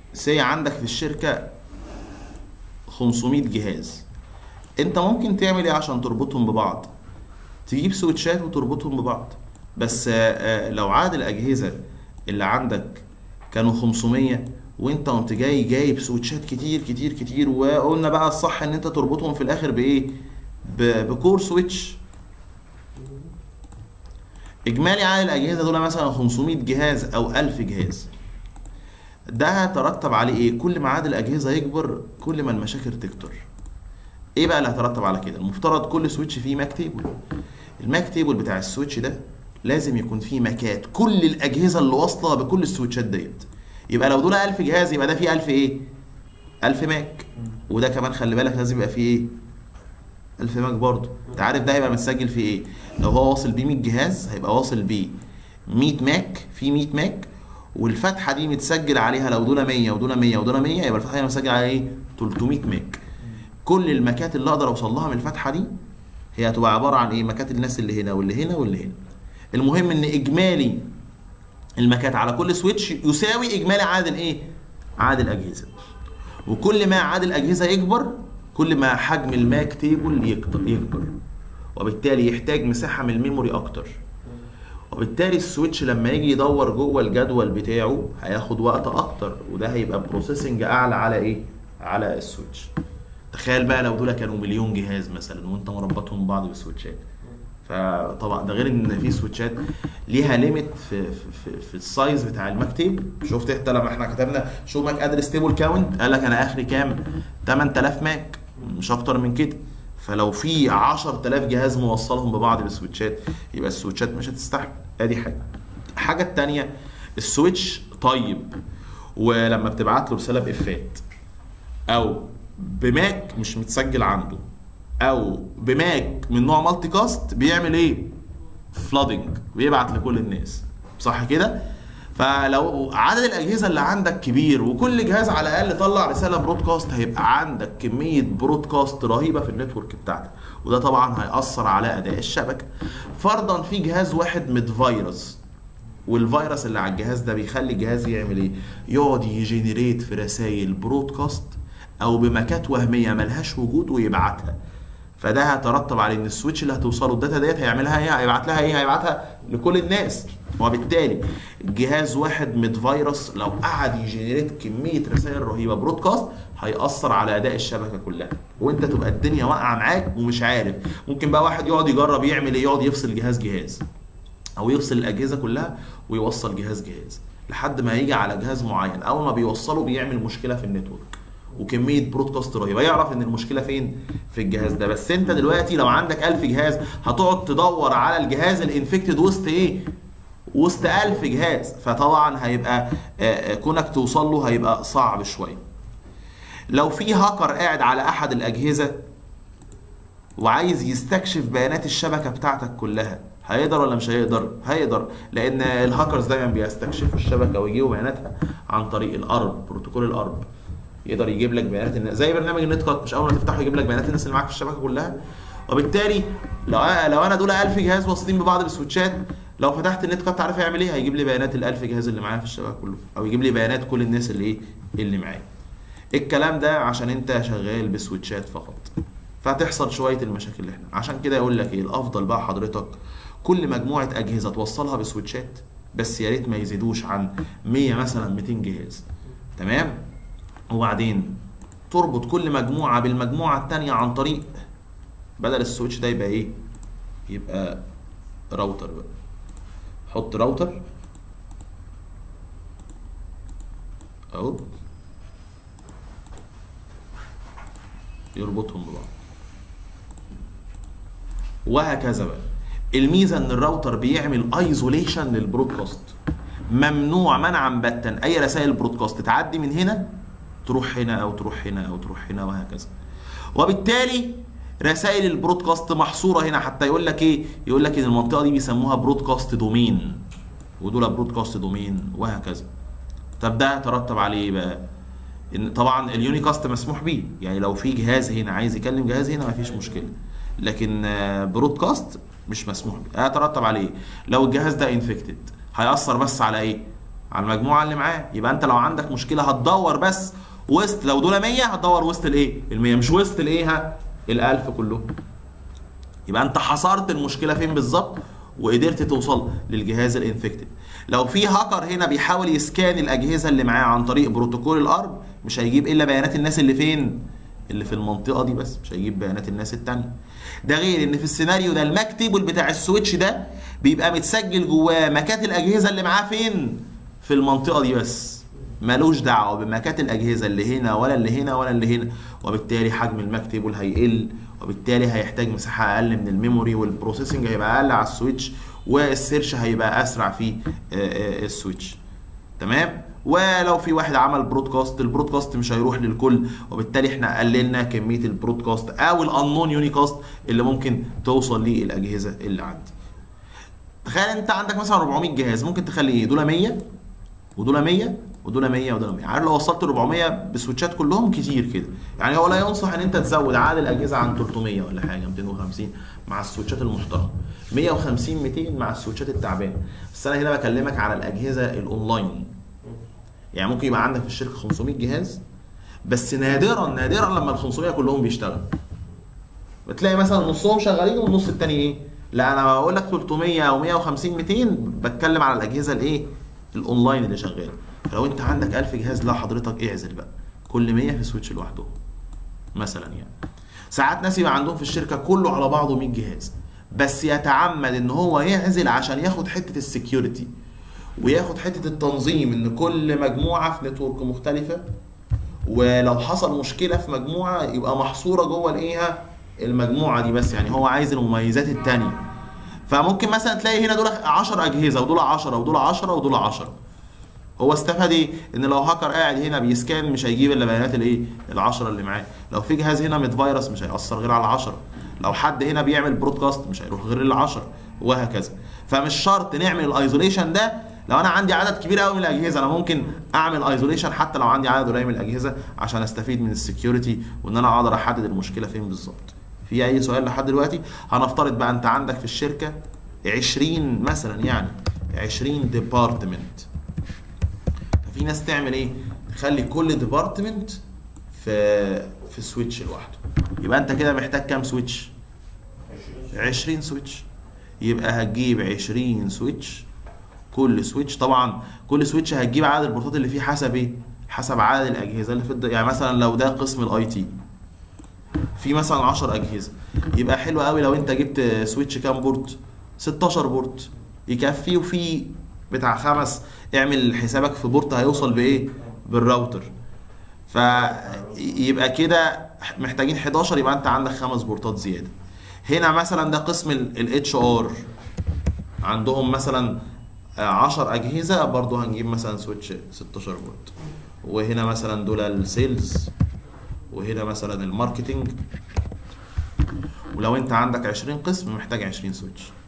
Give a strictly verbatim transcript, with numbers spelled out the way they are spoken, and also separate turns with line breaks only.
سي عندك في الشركه خمسمية جهاز، انت ممكن تعمل ايه عشان تربطهم ببعض؟ تجيب سويتشات وتربطهم ببعض. بس لو عدد الاجهزه اللي عندك كانوا خمسمية وانت قمت جاي جايب سويتشات كتير كتير كتير، وقلنا بقى الصح ان انت تربطهم في الاخر بايه؟ بكور سويتش. اجمالي عدد الاجهزه دول مثلا خمسمية جهاز او ألف جهاز. ده هيترتب عليه ايه؟ كل ما عدد الاجهزه يكبر كل ما المشاكل تكتر. ايه بقى اللي هيترتب على كده؟ المفترض كل سويتش فيه ماك تيبل. الماك تيبل بتاع السويتش ده لازم يكون فيه ماكات كل الاجهزه اللي واصله بكل السويتشات ديت. يبقى لو دول ألف جهاز يبقى ده فيه ألف ايه؟ ألف ماك. وده كمان خلي بالك لازم يبقى فيه ايه؟ ألف ماك برضه. انت عارف ده هيبقى متسجل فيه ايه؟ لو هو واصل بيه مية جهاز هيبقى واصل بيه مية ماك، في مية ماك، والفتحه دي متسجل عليها لو دول مية ودول مية ودول مية يبقى الفتحه دي متسجل عليها ايه؟ تلتمية ماك. كل الماكات اللي اقدر اوصل لها من الفتحه دي هي هتبقى عباره عن ايه؟ ماكات الناس اللي هنا واللي هنا واللي هنا. المهم ان اجمالي الماكات على كل سويتش يساوي اجمالي عدد الايه؟ عدد الاجهزه. وكل ما عدد الاجهزه يكبر كل ما حجم الماك تيبل يكبر، وبالتالي يحتاج مساحه من الميموري اكتر، وبالتالي السويتش لما يجي يدور جوه الجدول بتاعه هياخد وقت اكتر، وده هيبقى بروسيسنج اعلى على ايه؟ على السويتش. تخيل بقى لو دول كانوا مليون جهاز مثلا وانت مربطهم ببعض بالسويتشات. فطبعا ده غير ان في سويتشات ليها ليميت في في في السايز بتاع الماك تيبل. شفت انت لما احنا كتبنا شو ماك ادرس تيبل كاونت قال لك انا اخري كام؟ تمن تلاف ماك مش اكتر من كده. فلو في عشرة آلاف جهاز موصلهم ببعض بالسويتشات يبقى السويتشات مش هتستحمل. ادي حاجه. الحاجه الثانيه السويتش طيب، ولما بتبعت له رساله بافات او بماك مش متسجل عنده او بماك من نوع مالتي كاست بيعمل ايه؟ فلادنج، بيبعت لكل الناس، صح كده؟ فلو عدد الاجهزه اللي عندك كبير وكل جهاز على الاقل طلع رساله برودكاست هيبقى عندك كميه برودكاست رهيبه في النتورك بتاعتك، وده طبعا هيأثر على اداء الشبكه. فرضا في جهاز واحد متفيروس، والفيروس اللي على الجهاز ده بيخلي الجهاز يعمل ايه؟ يقعد يجنريت في رسائل برودكاست او بماكات وهميه ملهاش وجود ويبعتها. فده هيترتب على ان السويتش اللي هتوصله الداتا ديت هيعملها ايه؟ هيبعت لها ايه؟ هيبعتها لكل الناس. وبالتالي جهاز واحد متفيروس لو قعد يجنريت كميه رسائل رهيبه برودكاست هيأثر على اداء الشبكه كلها، وانت تبقى الدنيا واقعه معاك ومش عارف. ممكن بقى واحد يقعد يجرب يعمل ايه؟ يقعد يفصل جهاز جهاز او يفصل الاجهزه كلها ويوصل جهاز جهاز لحد ما يجي على جهاز معين. اول ما بيوصله بيعمل مشكله في النتورك وكميه برودكاست رهيبه، يعرف ان المشكله فين؟ في الجهاز ده. بس انت دلوقتي لو عندك ألف جهاز هتقعد تدور على الجهاز الانفكتد وسط ايه؟ وسط ألف جهاز. فطبعا هيبقى كونك توصل له هيبقى صعب شويه. لو في هاكر قاعد على احد الاجهزه وعايز يستكشف بيانات الشبكه بتاعتك كلها هيقدر ولا مش هيقدر؟ هيقدر، لان الهاكرز دايما بيستكشفوا الشبكه ويجيبوا بياناتها عن طريق الارب، بروتوكول الارب. يقدر يجيب لك بيانات الناس زي برنامج النت كات، مش اول ما تفتحه يجيب لك بيانات الناس اللي معاك في الشبكه كلها. وبالتالي لو لو انا دول ألف جهاز واصلين ببعض بالسويتشات، لو فتحت النت كات عارف هيعمل ايه؟ هيجيب لي بيانات ال ألف جهاز اللي معايا في الشبكه كله، او يجيب لي بيانات كل الناس اللي ايه؟ اللي معايا. الكلام ده عشان انت شغال بسويتشات فقط، فهتحصل شويه المشاكل اللي احنا. عشان كده يقول لك ايه الافضل بقى حضرتك؟ كل مجموعه اجهزه توصلها بسويتشات، بس يا ريت ما يزيدوش عن مية مثلا ميتين جهاز، تمام؟ وبعدين تربط كل مجموعه بالمجموعه الثانيه عن طريق، بدل السويتش ده يبقى ايه؟ يبقى راوتر بقى. حط راوتر اهو يربطهم ببعض، وهكذا بقى. الميزه ان الراوتر بيعمل ايزوليشن للبرودكاست، ممنوع منعا باتا اي رسائل برودكاست تعدي من هنا تروح هنا او تروح هنا او تروح هنا وهكذا. وبالتالي رسائل البرودكاست محصوره هنا. حتى يقول لك ايه؟ يقول لك ان المنطقه دي بيسموها برودكاست دومين، ودول برودكاست دومين وهكذا. طب ده ترتب عليه ايه بقى؟ ان طبعا اليونيكاست مسموح بيه، يعني لو في جهاز هنا عايز يكلم جهاز هنا مفيش مشكله، لكن برودكاست مش مسموح بيه. هيترتب عليه لو الجهاز ده انفكتد هيأثر بس على ايه؟ على المجموعه اللي معاه. يبقى انت لو عندك مشكله هتدور بس وسط، لو دول مية هتدور وسط الايه؟ ال مية، مش وسط الايه؟ ها ال ألف كلهم. يبقى انت حصرت المشكله فين بالظبط وقدرت توصل للجهاز الانفكتد. لو في هاكر هنا بيحاول يسكان الاجهزه اللي معاه عن طريق بروتوكول الارب، مش هيجيب الا بيانات الناس اللي فين؟ اللي في المنطقه دي بس، مش هيجيب بيانات الناس التانيه. ده غير ان في السيناريو ده المكتب بتاع السويتش ده بيبقى متسجل جواه مكات الاجهزه اللي معاه فين؟ في المنطقه دي بس، ملوش دعوه بمكات الاجهزه اللي هنا ولا اللي هنا ولا اللي هنا. وبالتالي حجم المكتب هيقل، وبالتالي هيحتاج مساحه اقل من الميموري، والبروسيسنج هيبقى اقل على السويتش، والسيرش هيبقى اسرع في السويتش. تمام؟ ولو في واحد عمل برودكاست، البرودكاست مش هيروح للكل، وبالتالي احنا قللنا كميه البرودكاست او الانون يونيكاست اللي ممكن توصل للاجهزه اللي عندي. تخيل انت عندك مثلا أربعمية جهاز، ممكن تخلي ايه؟ دول مية ودول مية ودول مية ودول مية. عارف لو وصلت أربعمية بسويتشات كلهم كتير كده، يعني هو لا ينصح ان انت تزود عدد الاجهزه عن تلتمية ولا حاجه، مئتين وخمسين مع السويتشات المحترمه، مية وخمسين مئتين مع السويتشات التعبانه. بس انا هنا بكلمك على الاجهزه الاونلاين. يعني ممكن يبقى عندك في الشركه خمسمية جهاز، بس نادرا نادرا لما ال خمسمية كلهم بيشتغلوا. بتلاقي مثلا نصهم شغالين والنص التاني ايه؟ لا انا بقول لك تلتمية او مية وخمسين مئتين، بتكلم على الاجهزه الايه؟ الاونلاين اللي شغاله. فلو انت عندك ألف جهاز، لا حضرتك اعزل بقى كل مية في سويتش لوحده مثلا. يعني ساعات ناس يبقى عندهم في الشركه كله على بعضه مية جهاز، بس يتعمد ان هو يعزل عشان ياخد حته السكيورتي وياخد حته التنظيم، ان كل مجموعه في نتورك مختلفه، ولو حصل مشكله في مجموعه يبقى محصوره جوه الايه؟ المجموعه دي بس. يعني هو عايز المميزات الثانيه. فممكن مثلا تلاقي هنا دول عشرة اجهزه ودول عشرة ودول عشرة ودول عشرة. هو استفاد ايه؟ ان لو هاكر قاعد هنا بيسكان مش هيجيب الا بيانات الايه؟ العشرة اللي معاه. لو في جهاز هنا متفيروس مش هيأثر غير على عشرة. لو حد هنا بيعمل برودكاست مش هيروح غير للعشرة، وهكذا. فمش شرط نعمل الايزوليشن ده. لو انا عندي عدد كبير قوي من الاجهزه، انا ممكن اعمل ايزوليشن حتى لو عندي عدد قليل من الاجهزه عشان استفيد من السكيورتي، وان انا اقدر احدد المشكله فين بالظبط. في اي سؤال لحد دلوقتي؟ هنفترض بقى انت عندك في الشركه عشرين مثلا، يعني عشرين ديبارتمنت. ففي ناس تعمل ايه؟ تخلي كل ديبارتمنت في في سويتش لوحده. يبقى انت كده محتاج كام سويتش؟ عشرين سويتش. يبقى هتجيب عشرين سويتش، كل سويتش طبعا كل سويتش هتجيب عدد البورتات اللي فيه حسب ايه؟ حسب عدد الاجهزه اللي في الد... يعني مثلا لو ده قسم الاي تي في مثلا عشرة اجهزه، يبقى حلو قوي لو انت جبت سويتش كام بورت؟ ستاشر بورت يكفي، وفي بتاع خمس، اعمل حسابك في بورت هيوصل بايه؟ بالراوتر. فيبقى كده محتاجين حداشر، يبقى انت عندك خمس بورتات زياده. هنا مثلا ده قسم الاتش ار عندهم مثلا عشر اجهزه، برضه هنجيب مثلا سويتش ستاشر بورت. وهنا مثلا دول السيلز، وهنا مثلا الماركتنج. ولو انت عندك عشرين قسم محتاج عشرين سويتش.